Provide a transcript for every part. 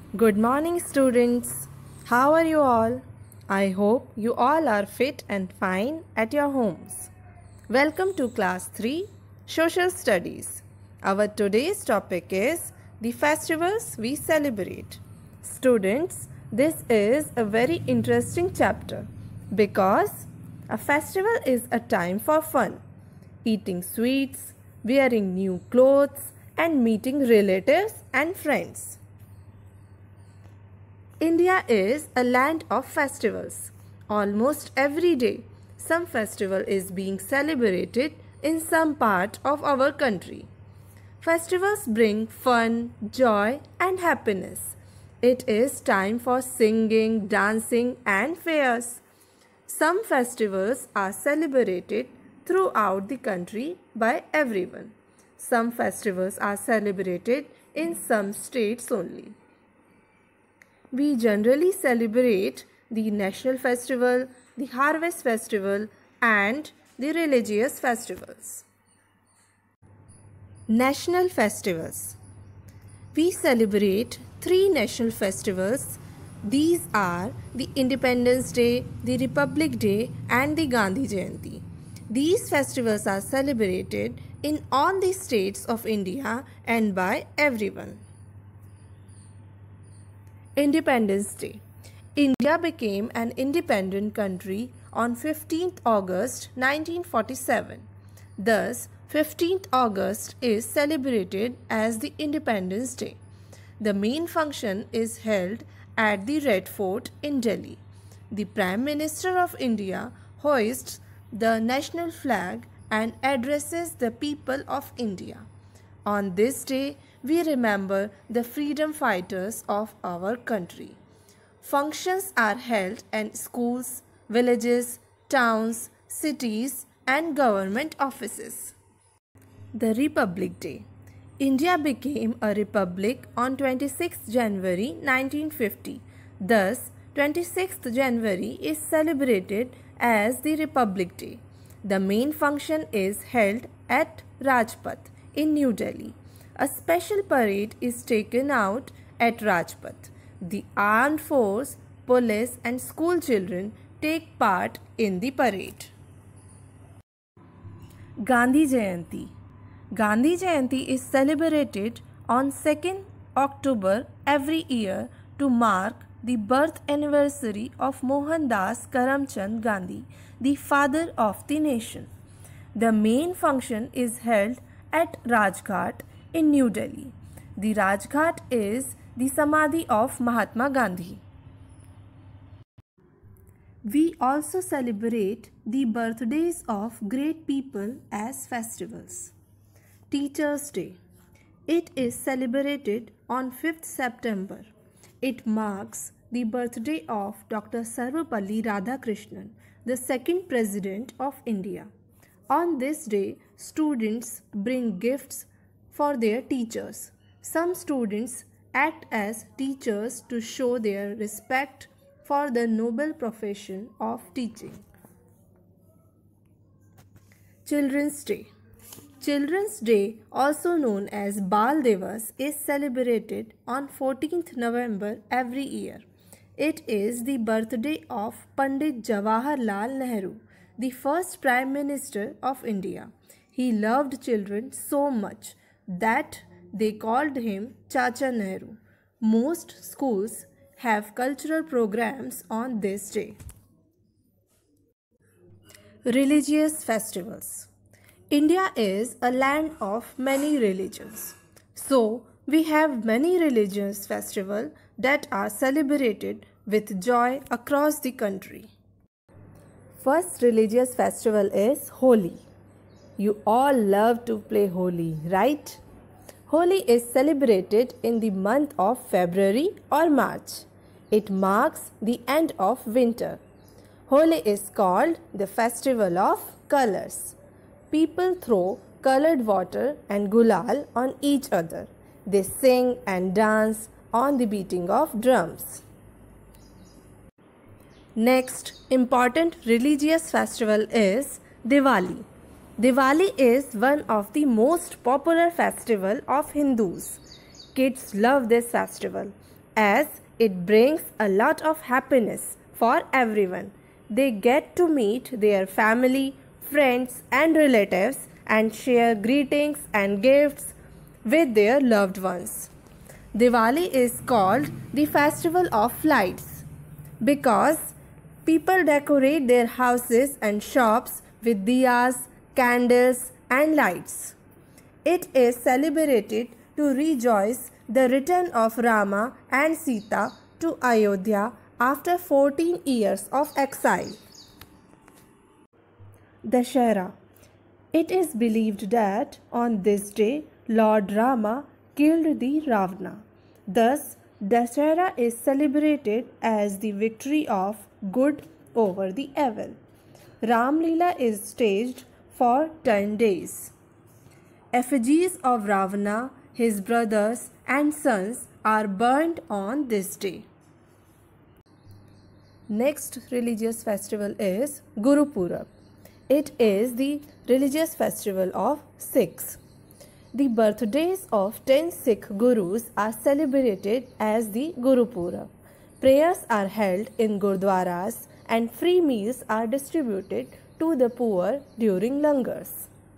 Good morning, students. How are you all? I hope you all are fit and fine at your homes. Welcome to Class 3 Social Studies. Our today's topic is the festivals we celebrate. Students, this is a very interesting chapter because a festival is a time for fun, eating sweets, wearing new clothes, and meeting relatives and friends. India is a land of festivals. Almost every day, some festival is being celebrated in some part of our country. Festivals bring fun, joy, and happiness. It is time for singing, dancing, and fairs. Some festivals are celebrated throughout the country by everyone. Some festivals are celebrated in some states only. We generally celebrate the national festival, the harvest festival, and the religious festivals. National festivals. We celebrate 3 national festivals. These are the Independence Day, the Republic Day, and the Gandhi Jayanti. These festivals are celebrated in all the states of India and by everyone. Independence Day. India became an independent country on 15th August 1947. Thus, 15th August is celebrated as the Independence Day. The main function is held at the Red Fort in Delhi. The Prime Minister of India hoists the national flag and addresses the people of India. On this day, we remember the freedom fighters of our country. Functions are held in schools, villages, towns, cities, and government offices. The Republic Day. India became a republic on 26 January 1950. Thus, 26th January is celebrated as the Republic Day. The main function is held at Rajpath in New Delhi. A special parade is taken out at Rajpath. The armed force, police, and school children take part in the parade. Gandhi Jayanti. Gandhi Jayanti is celebrated on 2nd October every year to mark the birth anniversary of Mohandas Karamchand Gandhi, the father of the nation. The main function is held at Rajghat in New Delhi. The Rajghat is the Samadhi of Mahatma Gandhi. We also celebrate the birthdays of great people as festivals. Teachers' Day. It is celebrated on 5th September. It marks the birthday of Dr. Sarvepalli Radhakrishnan, the second President of India. On this day, students bring gifts for their teachers. Some students act as teachers to show their respect for the noble profession of teaching. Children's Day. Children's Day, also known as Bal Divas, is celebrated on 14th November every year. It is the birthday of Pandit Jawaharlal Nehru, the first Prime Minister of India. He loved children so much that they called him Chacha Nehru. Most schools have cultural programs on this day. Religious festivals. India is a land of many religions. So, we have many religious festivals that are celebrated with joy across the country. First religious festival is Holi. You all love to play Holi, right? Holi is celebrated in the month of February or March. It marks the end of winter. Holi is called the festival of colors. People throw colored water and gulal on each other. They sing and dance on the beating of drums. Next important religious festival is Diwali. Diwali is one of the most popular festival of Hindus. Kids love this festival. as it brings a lot of happiness for everyone. They get to meet their family, friends and relatives and share greetings and gifts with their loved ones. Diwali is called the Festival of Lights because people decorate their houses and shops with diyas, candles and lights. It is celebrated to rejoice the return of Rama and Sita to Ayodhya after 14 years of exile. Dashera. It is believed that on this day Lord Rama killed the Ravana. Thus, Dashera is celebrated as the victory of good over the evil. Ram Leela is staged for 10 days. Effigies of Ravana, his brothers and sons are burnt on this day. Next religious festival is Guru Purab. It is the religious festival of Sikhs. The birthdays of 10 Sikh Gurus are celebrated as the Guru Purab. Prayers are held in Gurdwaras and free meals are distributed to the poor during langars.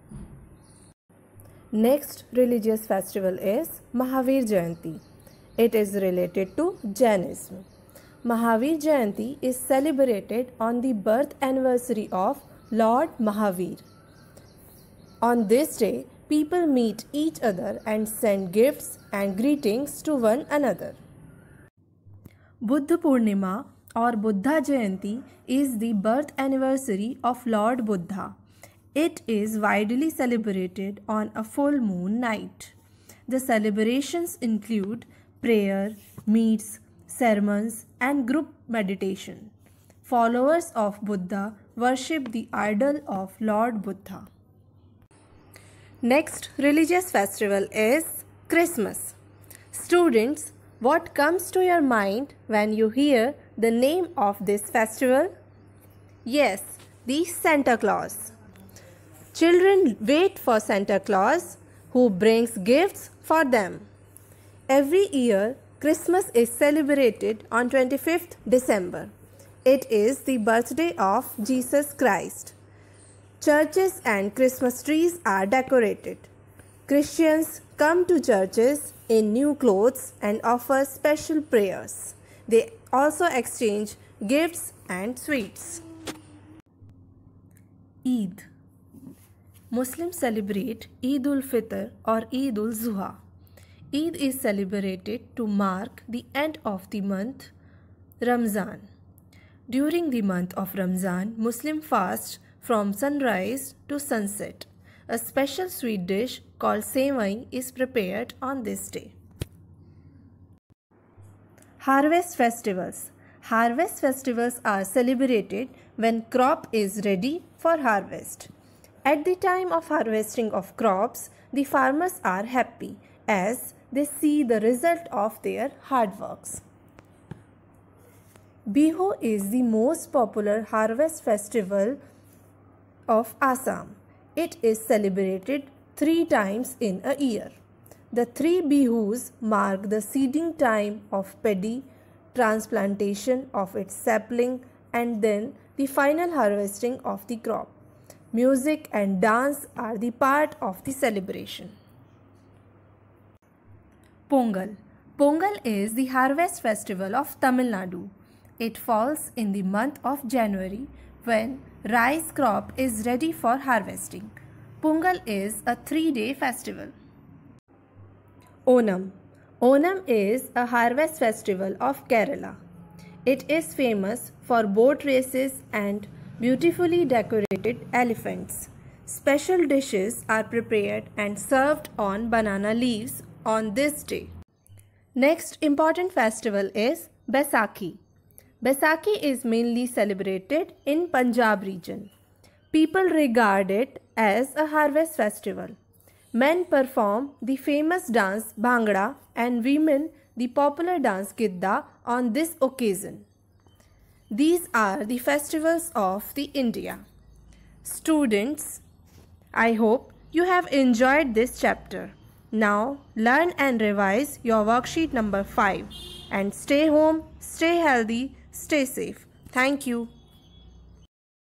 Next religious festival is Mahavir Jayanti. It is related to Jainism. Mahavir Jayanti is celebrated on the birth anniversary of Lord Mahavir. On this day, people meet each other and send gifts and greetings to one another. Buddha Purnima or Buddha Jayanti is the birth anniversary of Lord Buddha. It is widely celebrated on a full moon night. The celebrations include prayer, meets, sermons, and group meditation. Followers of Buddha worship the idol of Lord Buddha. Next religious festival is Christmas. Students, what comes to your mind when you hear the name of this festival? Yes, the Santa Claus. Children wait for Santa Claus, who brings gifts for them. Every year, Christmas is celebrated on 25th December. It is the birthday of Jesus Christ. Churches and Christmas trees are decorated. Christians come to churches in new clothes and offer special prayers. They also exchange gifts and sweets. Eid. Muslims celebrate Eid ul-Fitr or Eid ul-Zuha. Eid is celebrated to mark the end of the month Ramzan. During the month of Ramzan, Muslims fast from sunrise to sunset. A special sweet dish called Sevai is prepared on this day. Harvest festivals. Harvest festivals are celebrated when crop is ready for harvest. At the time of harvesting of crops, the farmers are happy as they see the result of their hard works. Bihu is the most popular harvest festival of Assam. It is celebrated 3 times in a year. The 3 Bihus mark the seeding time of paddy, transplantation of its sapling, and then the final harvesting of the crop. Music and dance are the part of the celebration. Pongal. Pongal is the harvest festival of Tamil Nadu. It falls in the month of January when rice crop is ready for harvesting. Pongal is a 3-day festival. Onam. Onam is a harvest festival of Kerala. It is famous for boat races and beautifully decorated elephants. Special dishes are prepared and served on banana leaves on this day. Next important festival is Baisakhi. Baisakhi is mainly celebrated in Punjab region. People regard it as a harvest festival. Men perform the famous dance Bhangra and women the popular dance Gidda on this occasion. These are the festivals of the India. Students, I hope you have enjoyed this chapter. Now learn and revise your worksheet number 5. and stay home, stay healthy, stay safe. Thank you.